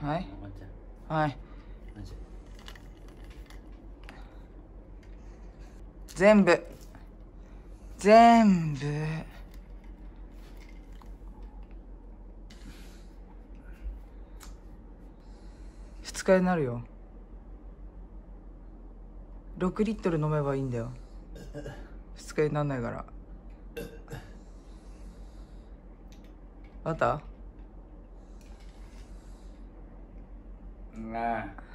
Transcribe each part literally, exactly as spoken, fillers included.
はいはい。全部全部二日酔いになるよ。ろくリットル飲めばいいんだよ。二日酔いになんないから。あったなあ。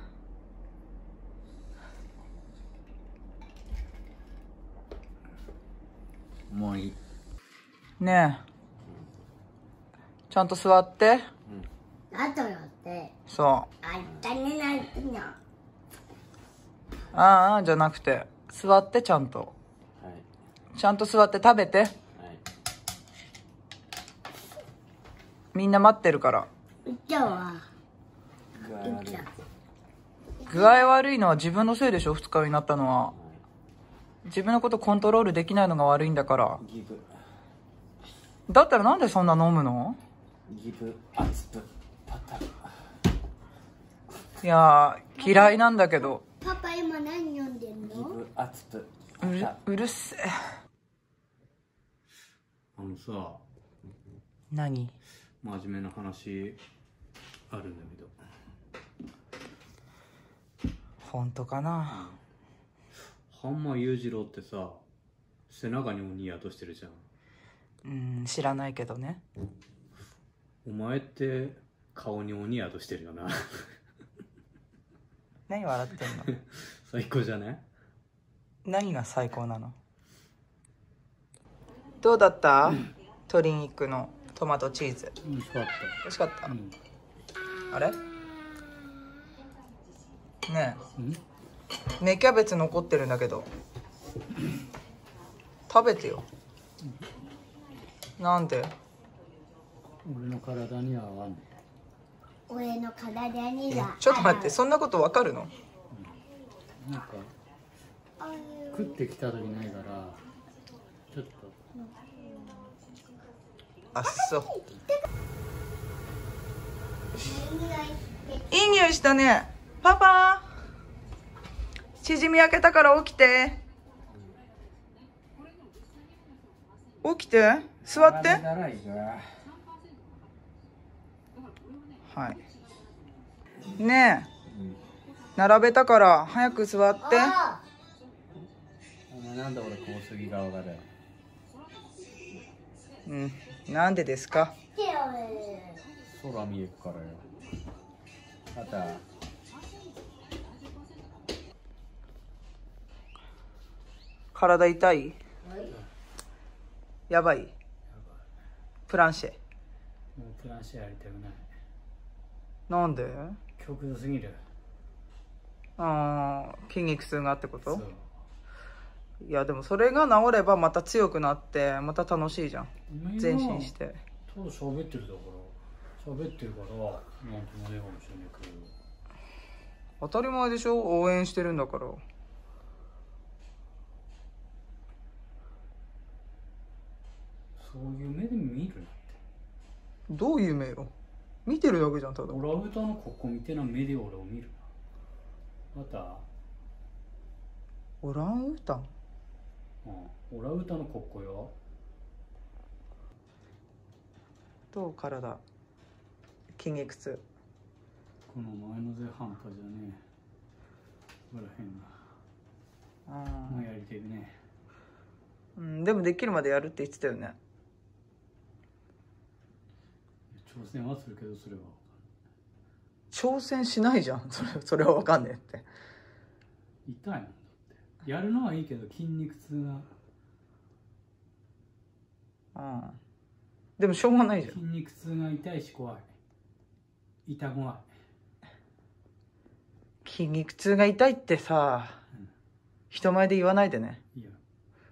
もういい。 ねえ、ちゃんと座って。 あとよって。 そう。あったになってんの。 ああじゃなくて、座ってちゃんと。はい。ちゃんと座って食べて。はい。みんな待ってるから。 今日は。 具合悪いのは自分のせいでしょ。二日酔いになったのは。自分のことコントロールできないのが悪いんだから。だったらなんでそんな飲むの？ ギブアツプパタ。 いやー、嫌いなんだけど。 パパ今何飲んでんの？ ギブアツプうる、うるせえ。 あのさ、 何？ 真面目な話あるんだけど。 本当かな。 半間裕次郎ってさ、背中に鬼宿してるじゃん。 うん、知らないけどね。 お前って顔に鬼宿してるよな。 何笑ってんの？ 最高じゃね？ 何が最高なの？どうだった？うん、鶏肉のトマトチーズ。 美味しかった。 美味しかった。うん、あれ？ねえ、芽キャベツ残ってるんだけど食べてよ。なんで？ 俺の体には合わんね。 俺の体には。 ちょっと待って、そんなことわかるの？ うん、なんか食ってきた時ないからちょっと。 あっそう。いい匂いしたね。パパ、チヂミ焼けたから起きて。起きて、座って。はい。ねえ、うん、並べたから早く座って。 お前なんで俺小杉側がだよ。 うん、なんでですか？ 空見えるからよ。また体痛い？やばい？プランシェ。 もうプランシェやりたくない。 なんで？ 極度すぎる。 ああ、筋肉痛がってこと？いやでもそれが治ればまた強くなってまた楽しいじゃん。前進して。 ただ喋ってるだから喋ってるからなんともねえかもしれないけど。 当たり前でしょ、応援してるんだから。 そういう目で見るなって。 どういう目よ？見てるだけじゃん、ただ。 オランウータンのここみたいな目で俺を見るな。またオランウータン？ うん、オランウータンのここよ。 どう？体筋肉痛。 この前のぜ半端じゃねえ。ほら変な。ああ、もうやりてるね。 うん、でもできるまでやるって言ってたよね。 挑戦はするけどそれは挑戦しないじゃん。それそれは分かんねえって。 痛いもんだって。やるのはいいけど筋肉痛が。 ああ、でもしょうがないじゃん。 筋肉痛が痛いし怖い。痛怖い。 筋肉痛が痛いってさ、うん、人前で言わないでね。いや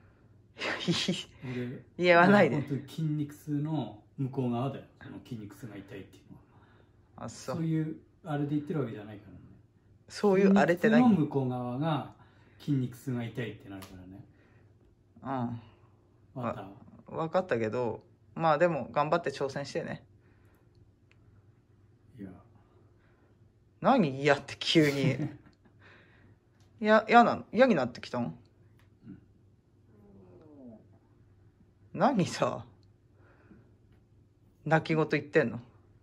俺言わないで。 本当に筋肉痛の向こう側だよ。その筋肉痛が痛いっていうのは。あ、そう。そういうあれで言ってるわけじゃないからね。 そういうあれって何？ 筋肉痛の向こう側が筋肉痛が痛いってなるからね。 うん。わかった。分かったけど、まあでも頑張って挑戦してね。 いや。 何嫌って急に。いや、嫌なの？嫌になってきたの？うん、何さ、泣き言言ってんの？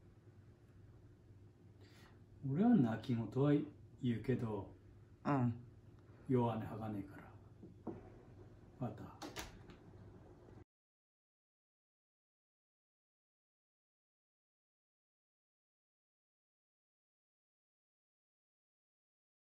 俺は泣き言は言うけど、 うん。 弱音吐かねえから。また。